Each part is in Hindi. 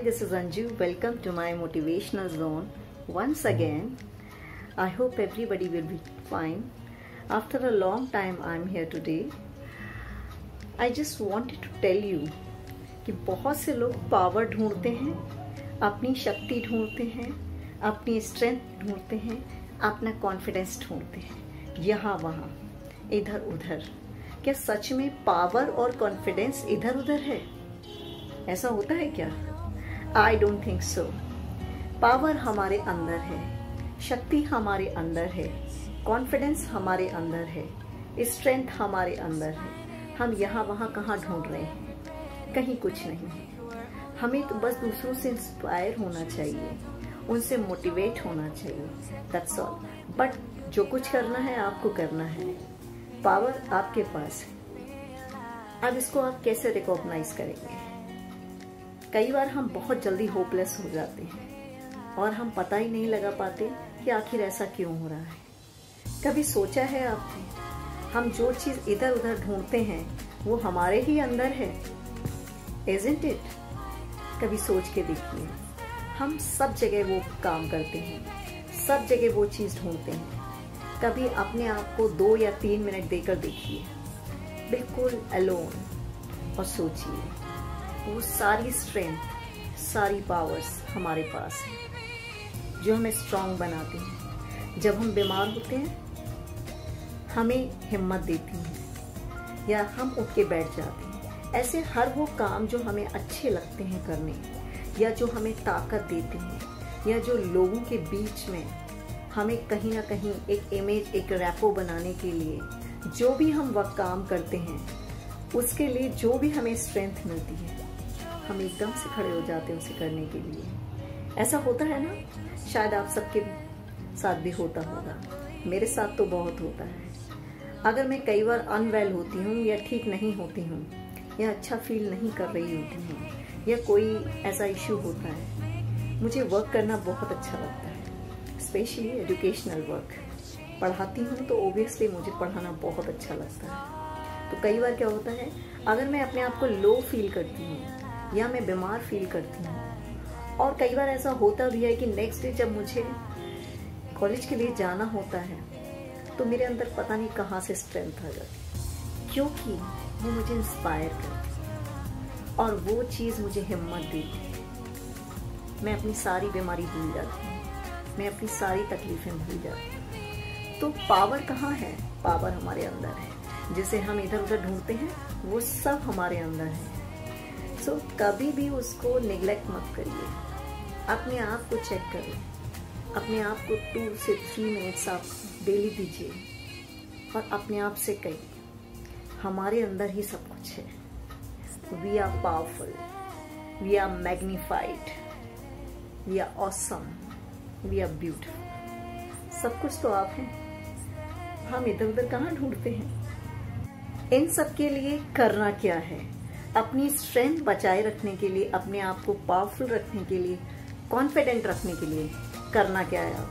this is Anju. Welcome to my motivational zone. Once again, I hope everybody will be fine. After a long time, I'm here today. I just wanted to tell you कि बहुत से लोग पावर ढूंढते हैं, अपनी शक्ति ढूंढते हैं, अपनी स्ट्रेंथ ढूंढते हैं, अपना कॉन्फिडेंस ढूंढते हैं, यहाँ वहाँ इधर उधर। क्या सच में पावर और कॉन्फिडेंस इधर उधर है? ऐसा होता है क्या? I don't think so. Power हमारे अंदर है, शक्ति हमारे अंदर है, कॉन्फिडेंस हमारे अंदर है, स्ट्रेंथ हमारे अंदर है। हम यहाँ वहाँ कहाँ ढूंढ रहे हैं? कहीं कुछ नहीं है। हमें तो बस दूसरों से इंस्पायर होना चाहिए, उनसे मोटिवेट होना चाहिए, दैट्स ऑल। बट जो कुछ करना है आपको करना है, पावर आपके पास है। अब इसको आप कैसे रिकॉग्नाइज करेंगे? कई बार हम बहुत जल्दी होपलेस हो जाते हैं और हम पता ही नहीं लगा पाते कि आखिर ऐसा क्यों हो रहा है। कभी सोचा है आपने, हम जो चीज़ इधर उधर ढूंढते हैं वो हमारे ही अंदर है? Isn't it? कभी सोच के देखिए, हम सब जगह वो काम करते हैं, सब जगह वो चीज़ ढूंढते हैं। कभी अपने आप को 2 या 3 मिनट देकर देखिए, बिल्कुल अलोन, और सोचिए वो सारी स्ट्रेंथ, सारी पावर्स हमारे पास है जो हमें स्ट्रांग बनाती हैं। जब हम बीमार होते हैं हमें हिम्मत देती हैं या हम उठ के बैठ जाते हैं। ऐसे हर वो काम जो हमें अच्छे लगते हैं करने, या जो हमें ताकत देते हैं, या जो लोगों के बीच में हमें कहीं ना कहीं एक इमेज, एक रैपो बनाने के लिए जो भी हम वह काम करते हैं, उसके लिए जो भी हमें स्ट्रेंथ मिलती है, हम एकदम से खड़े हो जाते हैं उसे करने के लिए। ऐसा होता है ना? शायद आप सबके साथ भी होता होगा, मेरे साथ तो बहुत होता है। अगर मैं कई बार अनवेल होती हूँ या ठीक नहीं होती हूँ या अच्छा फील नहीं कर रही होती हूँ या कोई ऐसा इश्यू होता है, मुझे वर्क करना बहुत अच्छा लगता है, स्पेशली एजुकेशनल वर्क। पढ़ाती हूँ तो ओबियसली मुझे पढ़ाना बहुत अच्छा लगता है। तो कई बार क्या होता है, अगर मैं अपने आप को लो फील करती हूँ या मैं बीमार फील करती हूँ, और कई बार ऐसा होता भी है कि नेक्स्ट डे जब मुझे कॉलेज के लिए जाना होता है तो मेरे अंदर पता नहीं कहाँ से स्ट्रेंथ आ जाती, क्योंकि वो मुझे इंस्पायर करती और वो चीज़ मुझे हिम्मत देती। मैं अपनी सारी बीमारी भूल जाती हूँ, मैं अपनी सारी तकलीफ़ें भूल जाती हूँ। तो पावर कहाँ है? पावर हमारे अंदर है। जिसे हम इधर उधर ढूंढते हैं वो सब हमारे अंदर है। सो कभी भी उसको निगलेक्ट मत करिए। अपने आप को चेक करिए, अपने आप को 2 से 3 मिनट्स आप डेली दीजिए और अपने आप से कहिए, हमारे अंदर ही सब कुछ है। We are powerful, we are magnified, we are awesome, we are beautiful. सब कुछ तो आप हैं, हम इधर उधर कहाँ ढूंढते हैं? इन सब के लिए करना क्या है? अपनी स्ट्रेंथ बचाए रखने के लिए, अपने आप को पावरफुल रखने के लिए, कॉन्फिडेंट रखने के लिए करना क्या है?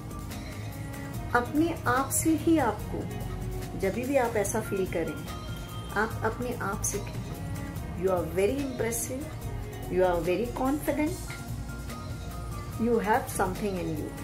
अपने आप से ही आपको, जब भी आप ऐसा फील करें, आप अपने आप से कहें, you are very impressive, you are very confident, you have something in you.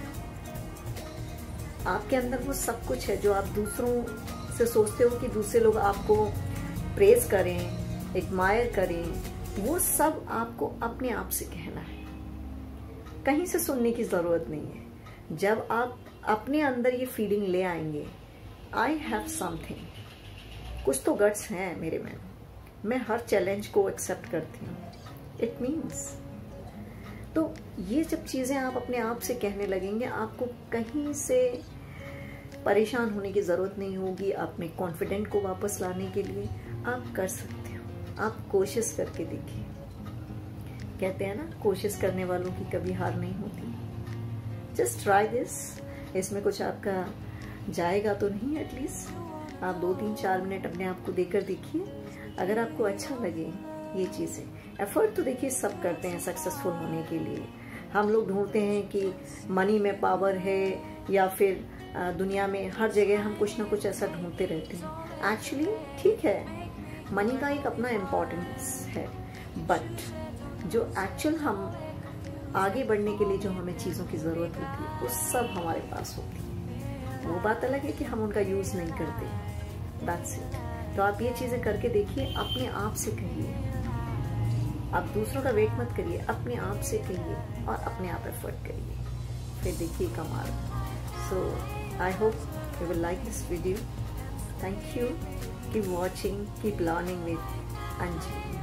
आपके अंदर वो सब कुछ है जो आप दूसरों से सोचते हो कि दूसरे लोग आपको प्रेज करें, एडमायर करें, वो सब आपको अपने आप से कहना है। कहीं से सुनने की ज़रूरत नहीं है। जब आप अपने अंदर ये फीलिंग ले आएंगे, आई हैव समथिंग, कुछ तो गट्स हैं मेरे में, मैं हर चैलेंज को एक्सेप्ट करती हूँ, इट मीन्स। तो ये जब चीज़ें आप अपने आप से कहने लगेंगे, आपको कहीं से परेशान होने की ज़रूरत नहीं होगी। अपने कॉन्फिडेंट को वापस लाने के लिए आप कर सकते हो। आप कोशिश करके देखिए। कहते हैं ना, कोशिश करने वालों की कभी हार नहीं होती। Just try this. इसमें कुछ आपका जाएगा तो नहीं, एटलीस्ट आप 2, 3, 4 मिनट अपने आप को देकर देखिए। अगर आपको अच्छा लगे ये चीज़ें, एफर्ट तो देखिए सब करते हैं सक्सेसफुल होने के लिए। हम लोग ढूंढते हैं कि मनी में पावर है, या फिर दुनिया में हर जगह हम कुछ ना कुछ ऐसा ढूंढते रहते हैं। एक्चुअली ठीक है, मनी का एक अपना इम्पोर्टेंस है, बट जो एक्चुअल हम आगे बढ़ने के लिए जो हमें चीज़ों की ज़रूरत होती है वो सब हमारे पास होती है। वो बात अलग है कि हम उनका यूज़ नहीं करते, दैट्स इट। तो आप ये चीज़ें करके देखिए, अपने आप से कहिए, आप दूसरों का वेट मत करिए, अपने आप से कहिए और अपने आप एफर्ट करिए, फिर देखिए कमाल। So I hope you will like this video. Thank you, keep watching, keep learning with Anjali.